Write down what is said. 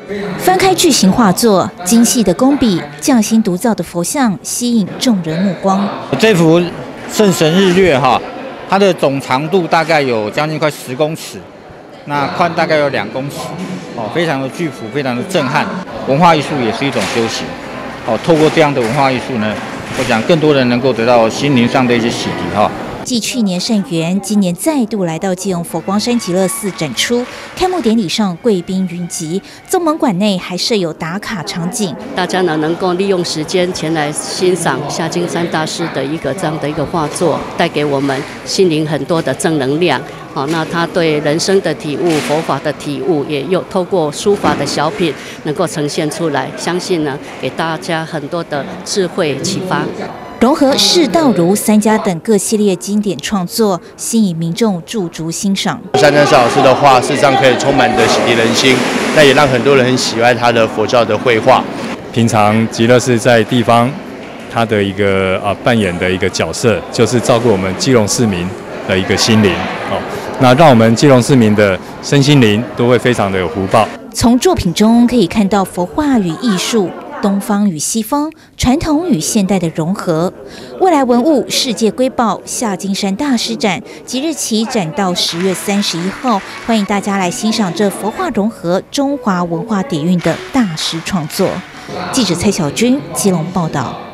翻开巨型画作，精细的工笔、匠心独造的佛像，吸引众人目光。 这幅圣神日月哈，它的总长度大概有将近快10公尺，那宽大概有2公尺，非常的巨幅，非常的震撼。文化艺术也是一种修行，透过这样的文化艺术呢，我想更多人能够得到心灵上的一些洗涤哈。 继去年善缘，今年再度来到基隆佛光山极乐寺展出。开幕典礼上贵宾云集，宗门馆内还设有打卡场景， 大家呢能够利用时间前来欣赏夏金山大师的这样的一个画作，带给我们心灵很多的正能量。好，那他对人生的体悟、佛法的体悟，也有透过书法的小品能够呈现出来，相信呢给大家很多的智慧启发。 融合释道儒、三家等各系列经典创作，吸引民众驻足欣赏。 山山老师的画，事实上可以充满的洗涤人心，那也让很多人很喜爱他的佛教的绘画。 平常极乐寺在地方，他的一个扮演的一个角色，就是照顾我们基隆市民的一个心灵那让我们基隆市民的身心灵都会非常的有福报。 从作品中可以看到佛画与艺术、东方与西方、传统与现代的融合。未来文物世界瑰宝夏金山大师展即日起展到10月31号，欢迎大家来欣赏这佛画融合中华文化底蕴的大师创作。记者蔡小军基隆报道。